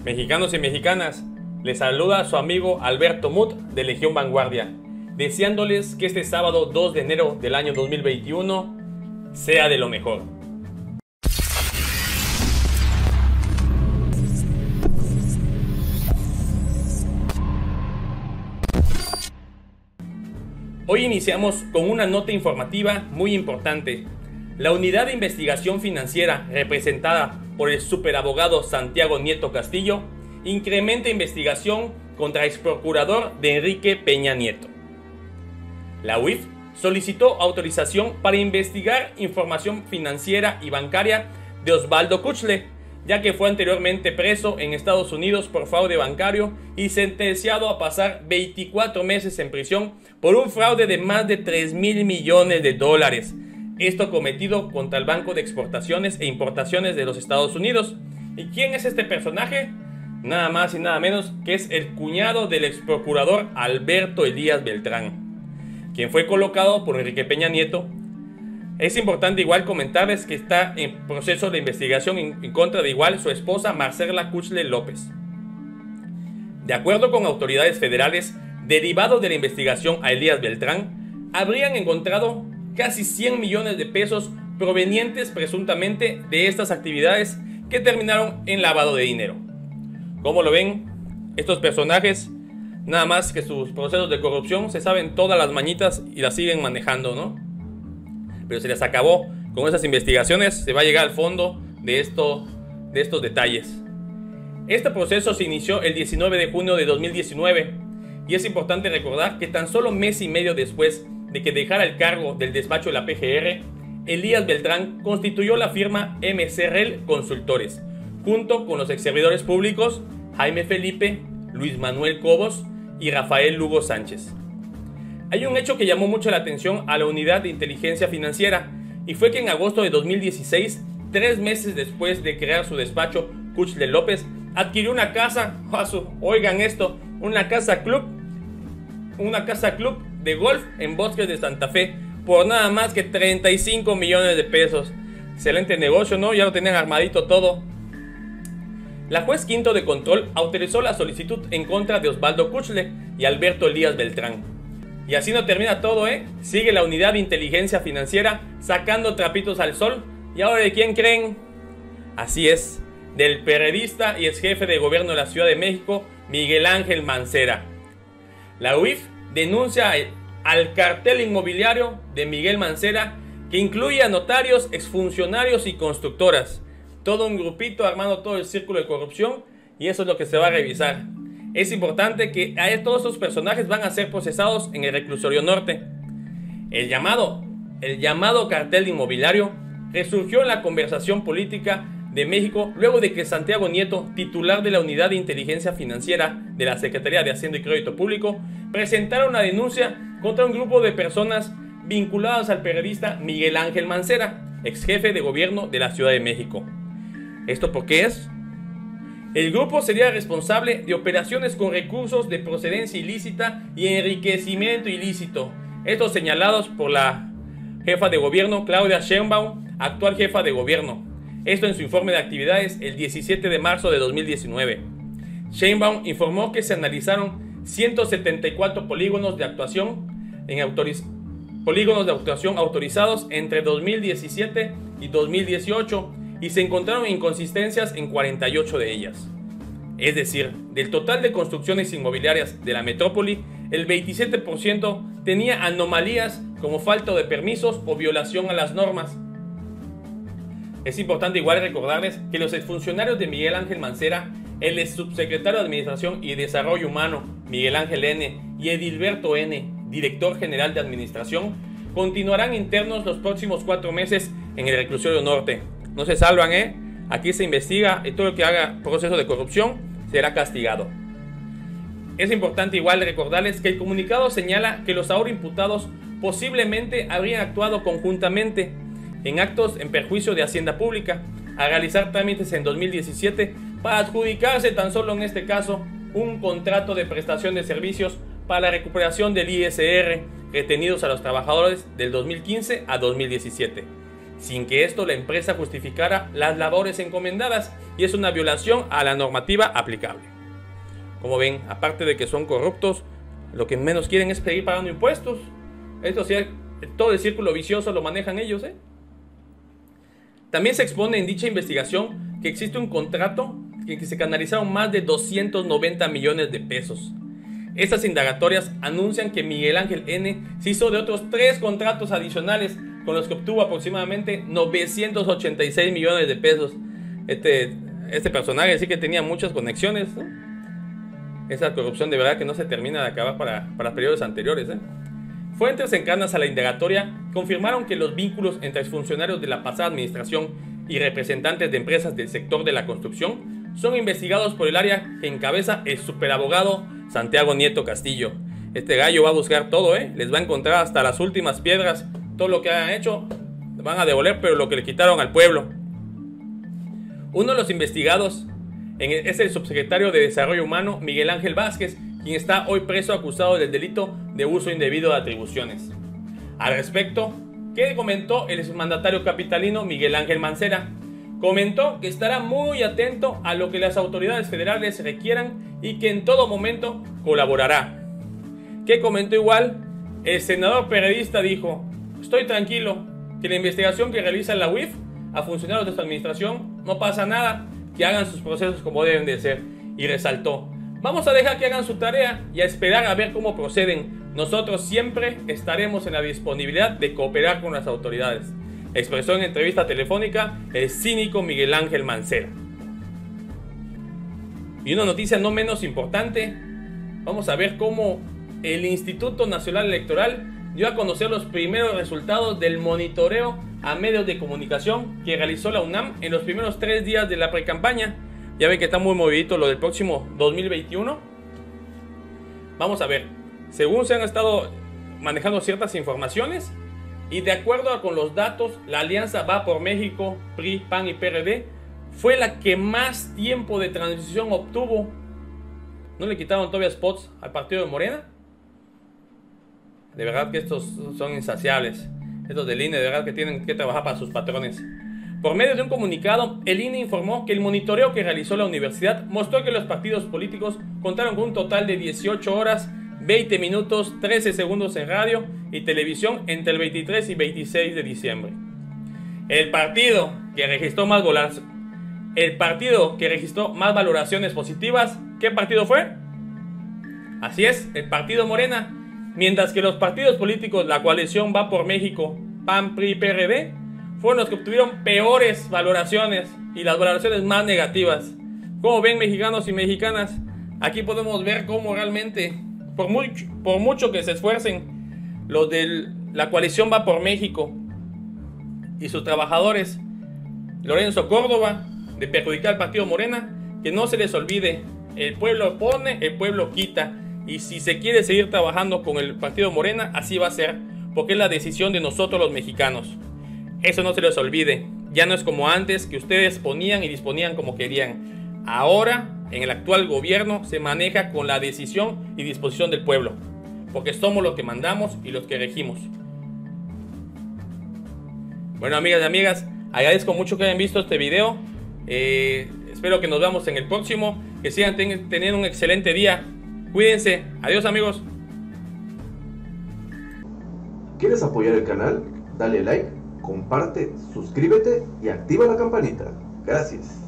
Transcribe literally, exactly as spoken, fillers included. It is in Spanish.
Mexicanos y mexicanas, les saluda su amigo Alberto Muth de Legión Vanguardia, deseándoles que este sábado dos de enero del año dos mil veintiuno sea de lo mejor. Hoy iniciamos con una nota informativa muy importante. La Unidad de Investigación Financiera, representada por el superabogado Santiago Nieto Castillo, incrementa investigación contra el exprocurador de Enrique Peña Nieto. La U I F solicitó autorización para investigar información financiera y bancaria de Osvaldo Kuchler, ya que fue anteriormente preso en Estados Unidos por fraude bancario y sentenciado a pasar veinticuatro meses en prisión por un fraude de más de tres mil millones de dólares. Esto cometido contra el Banco de Exportaciones e Importaciones de los Estados Unidos. ¿Y quién es este personaje? Nada más y nada menos que es el cuñado del exprocurador Alberto Elías Beltrán, quien fue colocado por Enrique Peña Nieto. Es importante igual comentarles que está en proceso de investigación en, en contra de igual su esposa Marcela Kuchler López. De acuerdo con autoridades federales, derivado de la investigación a Elías Beltrán, habrían encontrado casi cien millones de pesos provenientes presuntamente de estas actividades que terminaron en lavado de dinero. ¿Cómo lo ven? Estos personajes, nada más que sus procesos de corrupción, se saben todas las mañitas y las siguen manejando, ¿no? Pero se les acabó. Con esas investigaciones se va a llegar al fondo de, esto, de estos detalles. Este proceso se inició el diecinueve de junio de dos mil diecinueve y es importante recordar que tan solo mes y medio después de que dejara el cargo del despacho de la P G R, Elías Beltrán constituyó la firma M C R L Consultores, junto con los exservidores públicos Jaime Felipe, Luis Manuel Cobos y Rafael Lugo Sánchez. Hay un hecho que llamó mucho la atención a la Unidad de Inteligencia Financiera, y fue que en agosto de dos mil dieciséis, tres meses después de crear su despacho, Kuchler López adquirió una casa, oigan esto, una casa club, una casa club de golf en Bosques de Santa Fe, por nada más que treinta y cinco millones de pesos. Excelente negocio, ¿no? Ya lo tenían armadito todo. La juez quinto de control autorizó la solicitud en contra de Osvaldo Kuchler y Alberto Elías Beltrán. Y así no termina todo, ¿eh? Sigue la Unidad de Inteligencia Financiera sacando trapitos al sol. ¿Y ahora de quién creen? Así es, del periodista y ex jefe de gobierno de la Ciudad de México, Miguel Ángel Mancera. La U I F denuncia al cartel inmobiliario de Miguel Mancera, que incluye a notarios, exfuncionarios y constructoras. Todo un grupito armando todo el círculo de corrupción, y eso es lo que se va a revisar. Es importante que a todos estos personajes van a ser procesados en el reclusorio norte. El llamado, el llamado cartel inmobiliario resurgió en la conversación política de México luego de que Santiago Nieto, titular de la Unidad de Inteligencia Financiera de la Secretaría de Hacienda y Crédito Público, presentara una denuncia contra un grupo de personas vinculadas al periodista Miguel Ángel Mancera, ex jefe de gobierno de la Ciudad de México. ¿Esto por qué es? El grupo sería responsable de operaciones con recursos de procedencia ilícita y enriquecimiento ilícito. Estos señalados por la jefa de gobierno Claudia Sheinbaum, actual jefa de gobierno. Esto en su informe de actividades el diecisiete de marzo de dos mil diecinueve. Sheinbaum informó que se analizaron ciento setenta y cuatro polígonos de actuación en autoriz polígonos de actuación autorizados entre dos mil diecisiete y dos mil dieciocho y se encontraron inconsistencias en cuarenta y ocho de ellas. Es decir, del total de construcciones inmobiliarias de la metrópoli, el veintisiete por ciento tenía anomalías como falta de permisos o violación a las normas. Es importante igual recordarles que los exfuncionarios de Miguel Ángel Mancera, el ex subsecretario de Administración y Desarrollo Humano, Miguel Ángel N., y Edilberto N., director general de Administración, continuarán internos los próximos cuatro meses en el reclusorio norte. No se salvan, ¿eh? Aquí se investiga y todo el que haga proceso de corrupción será castigado. Es importante igual recordarles que el comunicado señala que los ahora imputados posiblemente habrían actuado conjuntamente en actos en perjuicio de Hacienda Pública, a realizar trámites en dos mil diecisiete para adjudicarse tan solo en este caso un contrato de prestación de servicios para la recuperación del I S R retenidos a los trabajadores del dos mil quince a dos mil diecisiete. sin que esto la empresa justificara las labores encomendadas, y es una violación a la normativa aplicable. Como ven, aparte de que son corruptos, lo que menos quieren es seguir pagando impuestos. Esto sí, todo el círculo vicioso lo manejan ellos, ¿eh? También se expone en dicha investigación que existe un contrato en que se canalizaron más de doscientos noventa millones de pesos. Estas indagatorias anuncian que Miguel Ángel N. se hizo de otros tres contratos adicionales con los que obtuvo aproximadamente novecientos ochenta y seis millones de pesos. Este, este personaje sí que tenía muchas conexiones, ¿no? Esa corrupción de verdad que no se termina de acabar para, para periodos anteriores, ¿eh? Fuentes cercanas a la indagatoria confirmaron que los vínculos entre exfuncionarios de la pasada administración y representantes de empresas del sector de la construcción son investigados por el área que encabeza el superabogado Santiago Nieto Castillo. Este gallo va a buscar todo, ¿eh? Les va a encontrar hasta las últimas piedras. Todo lo que han hecho van a devolver, pero lo que le quitaron al pueblo. Uno de los investigados es el subsecretario de Desarrollo Humano, Miguel Ángel Vázquez, quien está hoy preso acusado del delito de uso indebido de atribuciones. Al respecto, ¿qué comentó el exmandatario capitalino Miguel Ángel Mancera? Comentó que estará muy atento a lo que las autoridades federales requieran y que en todo momento colaborará. ¿Qué comentó igual? El senador periodista dijo: estoy tranquilo, que la investigación que realiza la U I F a funcionarios de esta administración no pasa nada, que hagan sus procesos como deben de ser. Y resaltó: vamos a dejar que hagan su tarea y a esperar a ver cómo proceden. Nosotros siempre estaremos en la disponibilidad de cooperar con las autoridades, expresó en entrevista telefónica el cínico Miguel Ángel Mancera. Y una noticia no menos importante, vamos a ver cómo el Instituto Nacional Electoral dio a conocer los primeros resultados del monitoreo a medios de comunicación que realizó la UNAM en los primeros tres días de la precampaña. Ya ven que está muy movidito lo del próximo dos mil veintiuno. Vamos a ver, según se han estado manejando ciertas informaciones y de acuerdo con los datos, la alianza Va por México, P R I, P A N y P R D fue la que más tiempo de transición obtuvo. ¿No le quitaron todavía spots al partido de Morena? De verdad que estos son insaciables. Estos del I N E de verdad que tienen que trabajar para sus patrones. Por medio de un comunicado, el I N E informó que el monitoreo que realizó la universidad mostró que los partidos políticos contaron con un total de dieciocho horas, veinte minutos, trece segundos en radio y televisión entre el veintitrés y veintiséis de diciembre. El partido que registró más valoraciones, el partido que registró más valoraciones positivas, ¿qué partido fue? Así es, el partido Morena. Mientras que los partidos políticos, la coalición Va por México, P A N, P R I y P R D, fueron los que obtuvieron peores valoraciones y las valoraciones más negativas. Como ven, mexicanos y mexicanas, aquí podemos ver cómo realmente, por mucho, por mucho que se esfuercen los de la coalición Va por México y sus trabajadores, Lorenzo Córdoba, de perjudicar al partido Morena, que no se les olvide, el pueblo pone, el pueblo quita. Y si se quiere seguir trabajando con el partido Morena, así va a ser, porque es la decisión de nosotros los mexicanos. Eso no se les olvide. Ya no es como antes, que ustedes ponían y disponían como querían. Ahora, en el actual gobierno, se maneja con la decisión y disposición del pueblo, porque somos los que mandamos y los que regimos. Bueno, amigas y amigas, agradezco mucho que hayan visto este video. Eh, espero que nos veamos en el próximo. Que sigan ten- teniendo un excelente día. Cuídense. Adiós, amigos. ¿Quieres apoyar el canal? Dale like, comparte, suscríbete y activa la campanita. Gracias.